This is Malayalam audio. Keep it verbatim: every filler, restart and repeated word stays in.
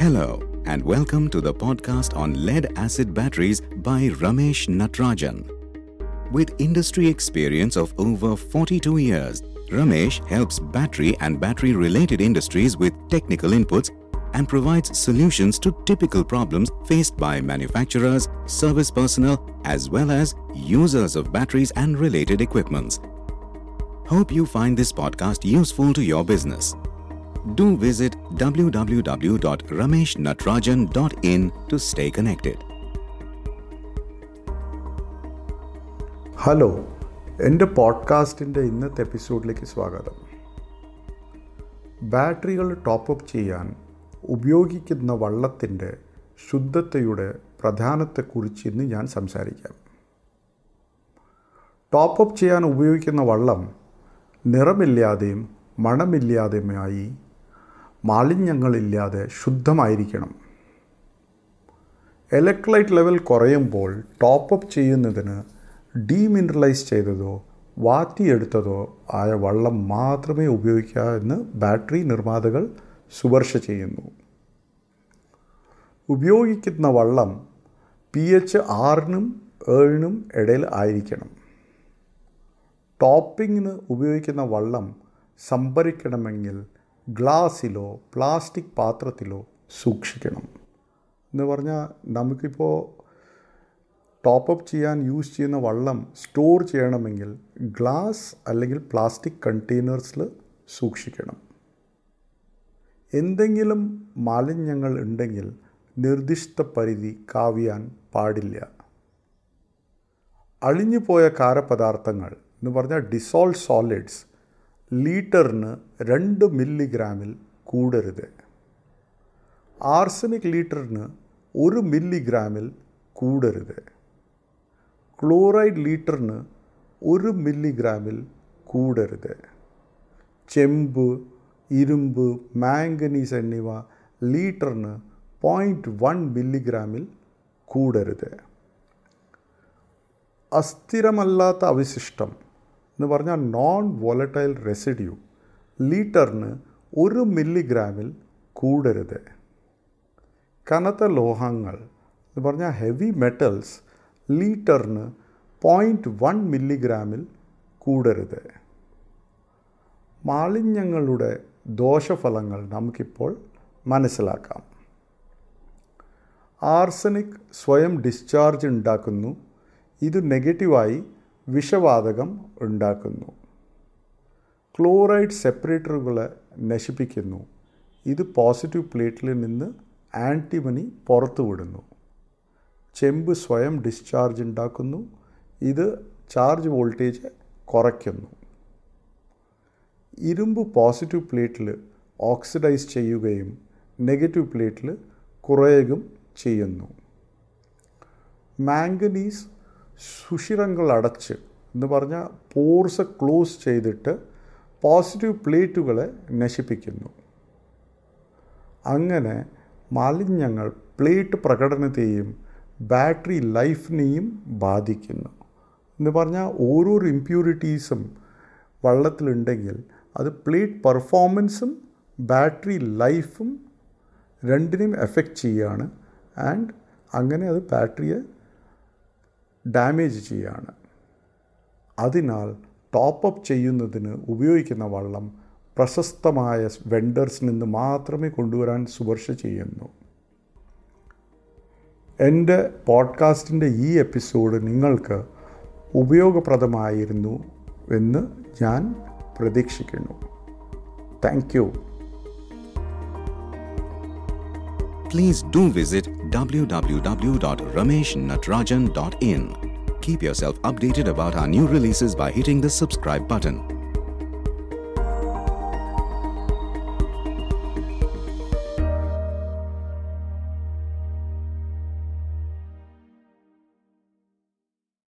Hello and welcome to the podcast on lead-acid batteries by Ramesh Natarajan. With industry experience of over forty-two years, Ramesh helps battery and battery-related industries with technical inputs and provides solutions to typical problems faced by manufacturers, service personnel, as well as users of batteries and related equipments. Hope you find this podcast useful to your business. Do visit w w w dot ramesh natarajan dot in to stay connected. Hello, എൻ്റെ പോഡ്കാസ്റ്റിൻ്റെ ഇന്നത്തെ എപ്പിസോഡിലേക്ക് സ്വാഗതം. ബാറ്ററികൾ ടോപ്പപ്പ് ചെയ്യാൻ ഉപയോഗിക്കുന്ന വള്ളത്തിൻ്റെ ശുദ്ധതയുടെ പ്രധാനത്തെക്കുറിച്ച് ഇന്ന് ഞാൻ സംസാരിക്കാം. ടോപ്പപ്പ് ചെയ്യാൻ ഉപയോഗിക്കുന്ന വള്ളം നിറമില്ലാതെയും മണമില്ലാതെയുമായി മാലിന്യങ്ങളില്ലാതെ ശുദ്ധമായിരിക്കണം. ഇലക്ട്രോലൈറ്റ് ലെവൽ കുറയുമ്പോൾ ടോപ്പപ്പ് ചെയ്യുന്നതിന് ഡീമിനറലൈസ് ചെയ്തതോ വാറ്റിയെടുത്തതോ ആയ വള്ളം മാത്രമേ ഉപയോഗിക്കാവൂ എന്ന് ബാറ്ററി നിർമ്മാതാക്കൾ ശുപാർശ ചെയ്യുന്നു. ഉപയോഗിക്കുന്ന വള്ളം പി എച്ച് ആറിനും ഏഴിനും ഇടയിൽ ആയിരിക്കണം. ടോപ്പിങ്ങിന് ഉപയോഗിക്കുന്ന വള്ളം സംഭരിക്കണമെങ്കിൽ ഗ്ലാസ്സിലോ പ്ലാസ്റ്റിക് പാത്രത്തിലോ സൂക്ഷിക്കണം. എന്ന് പറഞ്ഞാൽ നമുക്കിപ്പോൾ ടോപ്പപ്പ് ചെയ്യാൻ യൂസ് ചെയ്യുന്ന വള്ളം സ്റ്റോർ ചെയ്യണമെങ്കിൽ ഗ്ലാസ് അല്ലെങ്കിൽ പ്ലാസ്റ്റിക് കണ്ടെയ്നേഴ്സിൽ സൂക്ഷിക്കണം. എന്തെങ്കിലും മാലിന്യങ്ങൾ ഉണ്ടെങ്കിൽ നിർദ്ദിഷ്ട പരിധി കവിയാൻ പാടില്ല. അളിഞ്ഞുപോയ ഖരപദാർത്ഥങ്ങൾ എന്ന് പറഞ്ഞാൽ ഡിസോൾവ് സോളിഡ്സ് ലീറ്ററിന് രണ്ട് മില്ലിഗ്രാമിൽ കൂടരുത്. ആർസനിക് ലീറ്ററിന് ഒരു മില്ലിഗ്രാമിൽ കൂടരുത്. ക്ലോറൈഡ് ലീറ്ററിന് ഒരു മില്ലിഗ്രാമിൽ കൂടരുത്. ചെമ്പ്, ഇരുമ്പ്, മാംഗനീസ് എന്നിവ ലീറ്ററിന് പോയിൻറ്റ് വൺ മില്ലിഗ്രാമിൽ കൂടരുത്. അസ്ഥിരമല്ലാത്ത അവശിഷ്ടം എന്ന് പറഞ്ഞാൽ നോൺ വോളറ്റൈൽ റെസിഡ്യൂ ലീറ്ററിന് ഒരു മില്ലിഗ്രാമിൽ കൂടരുത്. കനത്ത ലോഹങ്ങൾ എന്ന് പറഞ്ഞാൽ ഹെവി മെറ്റൽസ് ലീറ്ററിന് പോയിൻറ്റ് വൺ മില്ലിഗ്രാമിൽ കൂടരുത്. മാലിന്യങ്ങളുടെ ദോഷഫലങ്ങൾ നമുക്കിപ്പോൾ മനസ്സിലാക്കാം. ആർസനിക് സ്വയം ഡിസ്ചാർജ് ഉണ്ടാക്കുന്നു. ഇത് നെഗറ്റീവായി വിഷവാതകം ഉണ്ടാക്കുന്നു. ക്ലോറൈഡ് സെപ്പറേറ്ററുകളെ നശിപ്പിക്കുന്നു. ഇത് പോസിറ്റീവ് പ്ലേറ്റിൽ നിന്ന് ആൻറ്റിമണി പുറത്തുവിടുന്നു. ചെമ്പ് സ്വയം ഡിസ്ചാർജ് ഉണ്ടാക്കുന്നു. ഇത് ചാർജ് വോൾട്ടേജ് കുറയ്ക്കുന്നു. ഇരുമ്പ് പോസിറ്റീവ് പ്ലേറ്റിൽ ഓക്സിഡൈസ് ചെയ്യുകയും നെഗറ്റീവ് പ്ലേറ്റിൽ കുറയുകയും ചെയ്യുന്നു. മാംഗനീസ് സുഷിരങ്ങൾ അടച്ച് എന്ന് പറഞ്ഞാൽ പോർസ് ക്ലോസ് ചെയ്തിട്ട് പോസിറ്റീവ് പ്ലേറ്റുകളെ നശിപ്പിക്കുന്നു. അങ്ങനെ മാലിന്യങ്ങൾ പ്ലേറ്റ് പ്രകടനത്തെയും ബാറ്ററി ലൈഫിനെയും ബാധിക്കുന്നു. എന്ന് പറഞ്ഞാൽ ഓരോ ഇംപ്യൂരിറ്റീസും വള്ളത്തിലുണ്ടെങ്കിൽ അത് പ്ലേറ്റ് പെർഫോമൻസും ബാറ്ററി ലൈഫും രണ്ടിനെയും എഫക്റ്റ് ചെയ്യുകയാണ്. ആൻഡ് അങ്ങനെ അത് ബാറ്ററിയെ ഡാമേജ് ചെയ്യുകയാണ്. അതിനാൽ ടോപ്പപ്പ് ചെയ്യുന്നതിന് ഉപയോഗിക്കുന്ന വള്ളം പ്രശസ്തമായ വെൻഡേഴ്സിൽ നിന്ന് മാത്രമേ കൊണ്ടുവരാൻ ശുപാർശ ചെയ്യുന്നു. എൻ്റെ പോഡ്കാസ്റ്റിൻ്റെ ഈ എപ്പിസോഡ് നിങ്ങൾക്ക് ഉപയോഗപ്രദമായിരുന്നു എന്ന് ഞാൻ പ്രതീക്ഷിക്കുന്നു. Thank you. Please do visit w w w dot ramesh natarajan dot in. Keep yourself updated about our new releases by hitting the subscribe button.